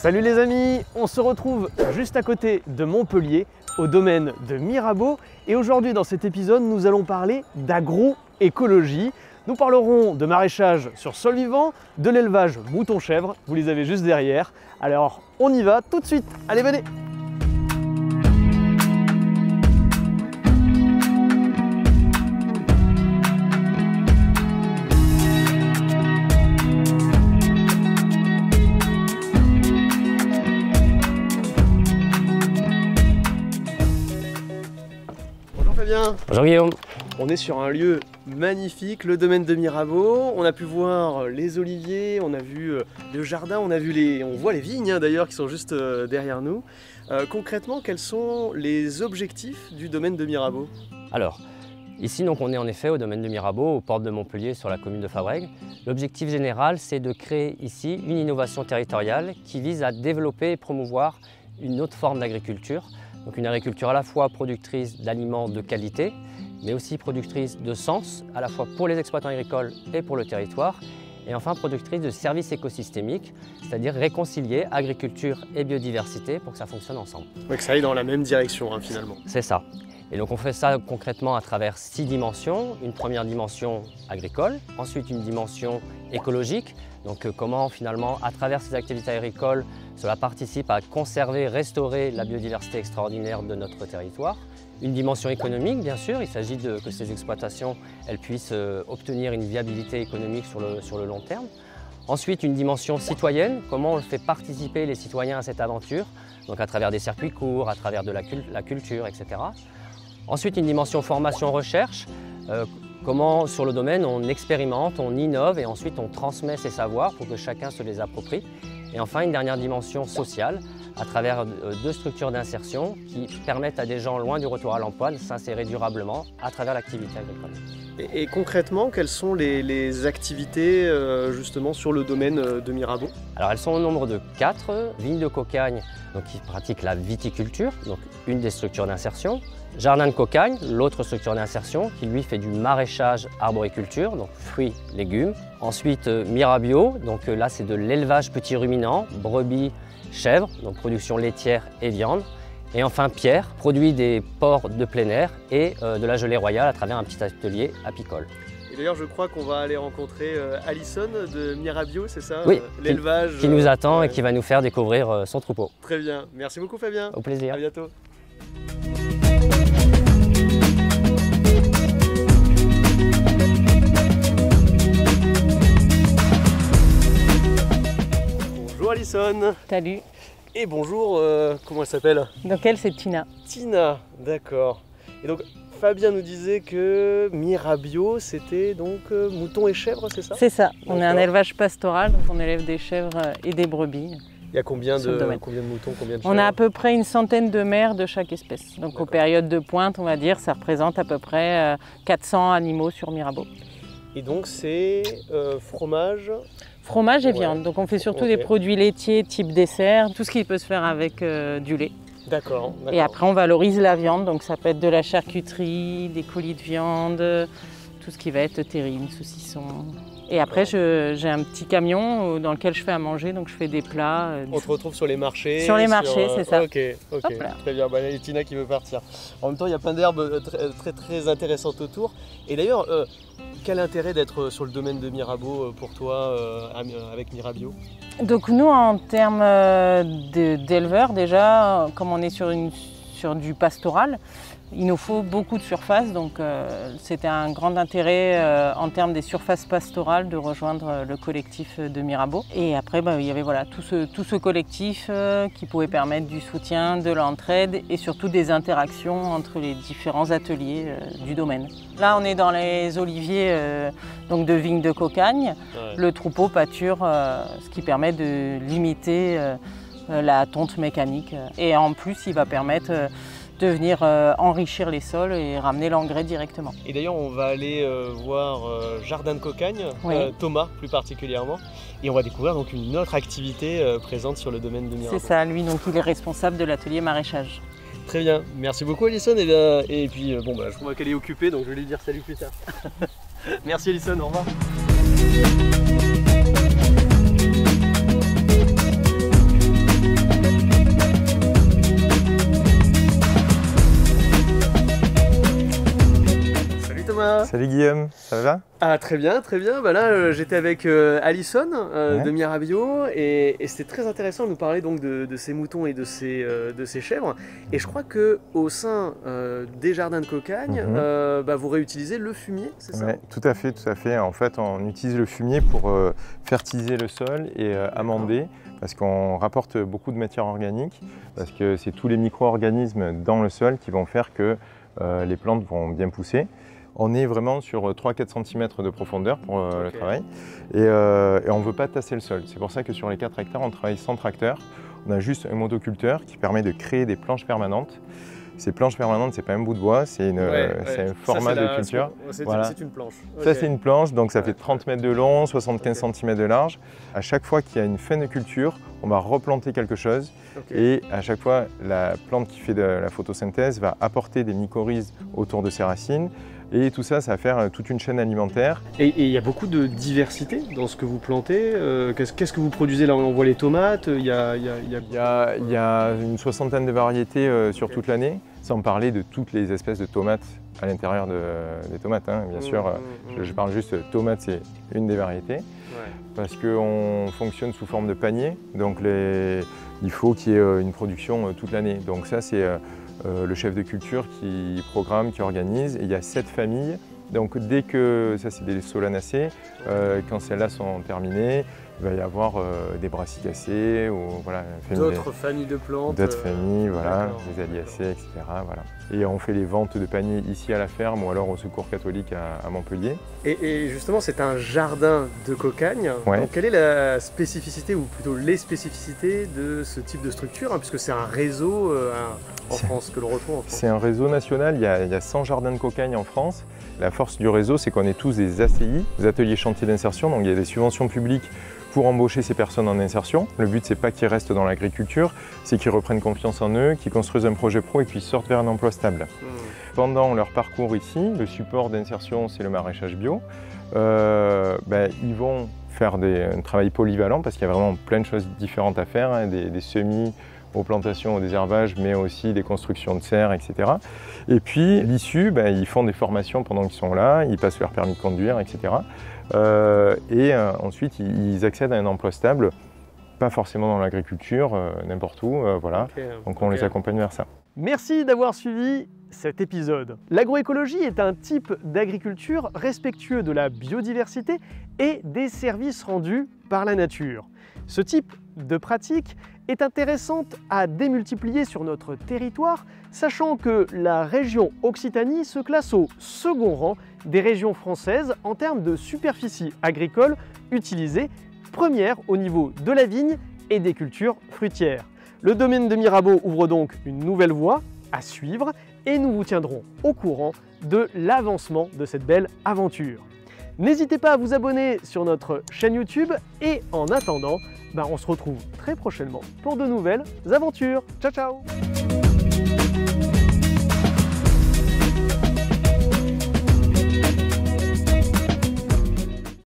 Salut les amis, on se retrouve juste à côté de Montpellier, au domaine de Mirabeau. Et aujourd'hui dans cet épisode, nous allons parler d'agroécologie. Nous parlerons de maraîchage sur sol vivant, de l'élevage mouton-chèvre, vous les avez juste derrière. Alors on y va tout de suite, allez venez! Bonjour Guillaume. On est sur un lieu magnifique, le domaine de Mirabeau. On a pu voir les oliviers, on a vu le jardin, on voit les vignes d'ailleurs qui sont juste derrière nous. Concrètement, quels sont les objectifs du domaine de Mirabeau? Alors, ici donc, on est en effet au domaine de Mirabeau, aux portes de Montpellier sur la commune de Fabrègues. L'objectif général, c'est de créer ici une innovation territoriale qui vise à développer et promouvoir une autre forme d'agriculture. Donc une agriculture à la fois productrice d'aliments de qualité, mais aussi productrice de sens, à la fois pour les exploitants agricoles et pour le territoire, et enfin productrice de services écosystémiques, c'est-à-dire réconcilier agriculture et biodiversité pour que ça fonctionne ensemble. Donc que ça aille dans la même direction finalement. C'est ça. Et donc on fait ça concrètement à travers 6 dimensions. Une première dimension agricole, ensuite une dimension écologique, donc comment finalement à travers ces activités agricoles cela participe à conserver, restaurer la biodiversité extraordinaire de notre territoire. Une dimension économique bien sûr, il s'agit que ces exploitations elles puissent obtenir une viabilité économique sur le long terme. Ensuite une dimension citoyenne, comment on fait participer les citoyens à cette aventure, donc à travers des circuits courts, à travers de la culture, etc. Ensuite, une dimension formation-recherche, comment sur le domaine on expérimente, on innove et ensuite on transmet ses savoirs pour que chacun se les approprie. Et enfin, une dernière dimension sociale, à travers 2 structures d'insertion qui permettent à des gens loin du retour à l'emploi de s'insérer durablement à travers l'activité agricole. Et concrètement, quelles sont les activités justement sur le domaine de Mirabeau? Alors elles sont au nombre de 4, vignes de Cocagne donc, qui pratiquent la viticulture, donc une des structures d'insertion. Jardin de Cocagne, l'autre structure d'insertion qui lui fait du maraîchage arboriculture, donc fruits, légumes. Ensuite Mirabio, donc là c'est de l'élevage petits ruminants, brebis, chèvres, donc production laitière et viande. Et enfin Pierre, produit des porcs de plein air et de la gelée royale à travers un petit atelier apicole. Et d'ailleurs je crois qu'on va aller rencontrer Alison de Mirabio, c'est ça? Oui, l'élevage qui nous attend et qui va nous faire découvrir son troupeau. Très bien, merci beaucoup Fabien. Au plaisir. À bientôt. Bonjour Alison. Salut. Et bonjour, comment elle s'appelle? Donc elle c'est Tina. Tina, d'accord. Et donc Fabien nous disait que Mirabio c'était donc moutons et chèvres, c'est ça? C'est ça, on est un élevage pastoral, donc on élève des chèvres et des brebis. Il y a combien de moutons, combien de chèvres? On a à peu près une centaine de mères de chaque espèce. Donc aux périodes de pointe, on va dire, ça représente à peu près 400 animaux sur Mirabeau. Et donc c'est fromage? Fromage et viande, donc on fait surtout des produits laitiers type dessert, tout ce qui peut se faire avec du lait. D'accord. Et après on valorise la viande, donc ça peut être de la charcuterie, des colis de viande, tout ce qui va être terrine, saucisson. Et après j'ai un petit camion dans lequel je fais à manger, donc je fais des plats. On se retrouve sur les marchés? Sur les marchés, c'est ça. Ok, très bien, il y a Tina qui veut partir. En même temps il y a plein d'herbes très intéressantes autour. Et d'ailleurs, quel intérêt d'être sur le domaine de Mirabeau pour toi avec Mirabio? Donc nous en termes d'éleveurs déjà, comme on est sur du pastoral, il nous faut beaucoup de surface, donc c'était un grand intérêt en termes des surfaces pastorales de rejoindre le collectif de Mirabeau. Et après il y avait voilà, tout ce collectif qui pouvait permettre du soutien, de l'entraide et surtout des interactions entre les différents ateliers du domaine. Là on est dans les oliviers donc de vignes de Cocagne. Ouais. Le troupeau pâture, ce qui permet de limiter la tonte mécanique. Et en plus il va permettre de venir enrichir les sols et ramener l'engrais directement. Et d'ailleurs on va aller voir Jardin de Cocagne, oui. Thomas plus particulièrement, et on va découvrir donc une autre activité présente sur le domaine de Mirabeau. C'est ça, lui donc il est responsable de l'atelier maraîchage. Très bien, merci beaucoup Alison, et puis je vois qu'elle est occupée donc je vais lui dire salut plus tard. Merci Alison, au revoir. va? Salut Guillaume, ça va? Ah très bien, très bien. Bah là j'étais avec Alison Ouais. de Mirabio et c'était très intéressant de nous parler donc de ces moutons et de ces chèvres. Et je crois que au sein des jardins de Cocagne, vous réutilisez le fumier, c'est ça? Ouais, tout à fait, tout à fait. En fait, on utilise le fumier pour fertiliser le sol et amender, parce qu'on rapporte beaucoup de matière organique, parce que c'est tous les micro-organismes dans le sol qui vont faire que les plantes vont bien pousser. On est vraiment sur 3-4 cm de profondeur pour le travail et on ne veut pas tasser le sol. C'est pour ça que sur les 4 hectares, on travaille sans tracteur. On a juste un motoculteur qui permet de créer des planches permanentes. Ces planches permanentes, c'est pas un bout de bois, c'est un format de culture. Voilà. C'est une planche. Ça, c'est une planche, donc ça fait 30 mètres de long, 75 cm de large. À chaque fois qu'il y a une fin de culture, on va replanter quelque chose. Et à chaque fois, la plante qui fait de la photosynthèse va apporter des mycorhizes autour de ses racines. Et tout ça, ça va faire toute une chaîne alimentaire. Et il y a beaucoup de diversité dans ce que vous plantez. Qu'est-ce que vous produisez là? On voit les tomates, il y a une 60aine de variétés sur toute l'année, sans parler de toutes les espèces de tomates à l'intérieur des tomates. Hein. Bien sûr, je parle juste de tomates, c'est une des variétés. Parce qu'on fonctionne sous forme de panier, donc il faut qu'il y ait une production toute l'année. Donc ça, c'est le chef de culture qui programme, qui organise. Et il y a 7 familles. Donc dès que, ça c'est des solanacées, quand celles-là sont terminées, il va y avoir des brassicacées ou voilà, d'autres familles de plantes. D'autres familles, voilà, des aliacées, etc. Voilà. Et on fait les ventes de paniers ici à la ferme ou alors au Secours catholique à Montpellier. Et justement, c'est un jardin de Cocagne. Ouais. Donc, quelle est la spécificité ou plutôt les spécificités de ce type de structure, hein, puisque c'est un réseau en France que l'on retrouve en France. C'est un réseau national, il y a 100 jardins de Cocagne en France. La force du réseau, c'est qu'on est tous des ACI, des ateliers chantiers d'insertion, donc il y a des subventions publiques pour embaucher ces personnes en insertion. Le but, c'est pas qu'ils restent dans l'agriculture, c'est qu'ils reprennent confiance en eux, qu'ils construisent un projet pro et qu'ils sortent vers un emploi stable. Pendant leur parcours ici, le support d'insertion, c'est le maraîchage bio. Ils vont faire un travail polyvalent parce qu'il y a vraiment plein de choses différentes à faire, hein, des semis aux plantations, au désherbage, mais aussi des constructions de serres, etc. Et puis, l'issue, ils font des formations pendant qu'ils sont là, ils passent leur permis de conduire, etc. Ensuite, ils accèdent à un emploi stable, pas forcément dans l'agriculture, n'importe où, voilà. Donc on les accompagne vers ça. Merci d'avoir suivi cet épisode. L'agroécologie est un type d'agriculture respectueux de la biodiversité et des services rendus par la nature. Ce type de pratique est intéressante à démultiplier sur notre territoire, sachant que la région Occitanie se classe au second rang des régions françaises en termes de superficie agricole utilisée, première au niveau de la vigne et des cultures fruitières. Le domaine de Mirabeau ouvre donc une nouvelle voie à suivre et nous vous tiendrons au courant de l'avancement de cette belle aventure. N'hésitez pas à vous abonner sur notre chaîne YouTube et en attendant, on se retrouve très prochainement pour de nouvelles aventures. Ciao ciao!